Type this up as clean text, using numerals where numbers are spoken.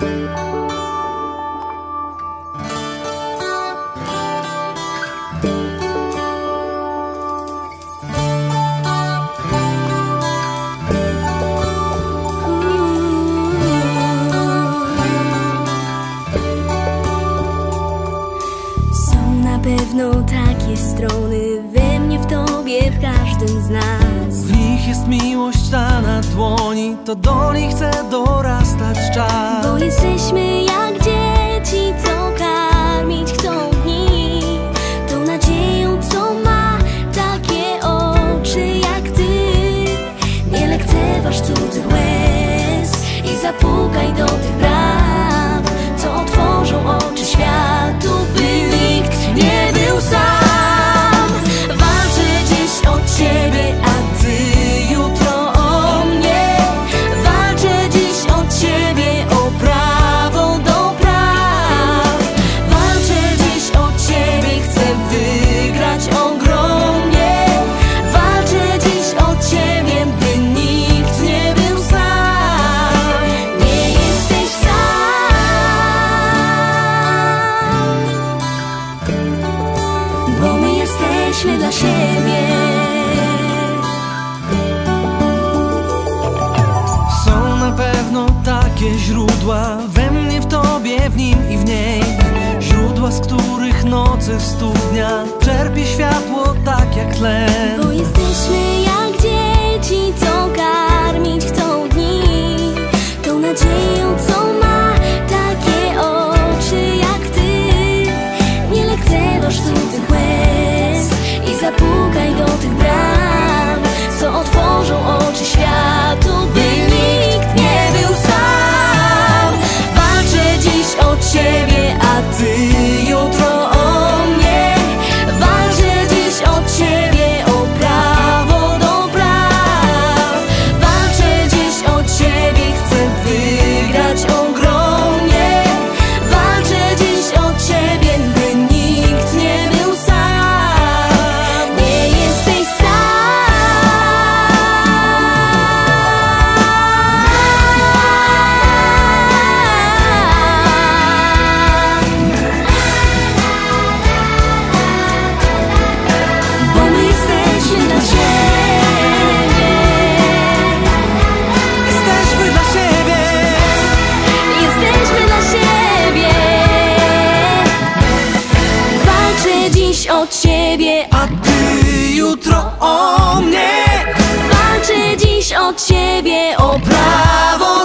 Pewno takie strony we mnie, w tobie, w każdym z nas. W nich jest miłość ta na dłoni, to do niej chcę dorastać czas. Bo jesteśmy jak dzieci, co karmić chcą dni, tą nadzieją, co ma takie oczy jak ty. Nie lekceważ cudzych łez i zapukaj do tych bram, co otworzą oczy światu, by nikt nie był sam. Walczę dziś o ciebie, a ty jutro o mnie. Walczę dziś o ciebie, o prawo do praw. Walczę dziś o ciebie, chcę wygrać ogromnie. Walczę dziś o ciebie, by nikt nie był sam. Nie jesteś sam, bo my jesteśmy dla siebie. Są na pewno takie źródła we mnie, w tobie, w nim i w niej. Źródła, z których nocy w studnia czerpie światło tak jak tlen. Bo jesteśmy jak dzieci, co karmić chcą dni, tą nadzieją, co ma takie oczy jak ty. Nie lekceważ cudzych łez i zapukaj do tych bram, co otworzą oczy światu, by nikt nie był sam. Walczę dziś o ciebie, a ty jutro o mnie. Walczę dziś o ciebie, o prawo do praw. Walczę dziś o ciebie, chcę wygrać ogromnie. Walczę dziś o ciebie, by nikt nie był sam. Nie jesteś sam. Bo my jesteśmy dla siebie. Jesteśmy dla siebie. Jesteśmy dla siebie. Walczę dziś o ciebie, A ty jutro o mnie. walczę dziś o ciebie, o prawo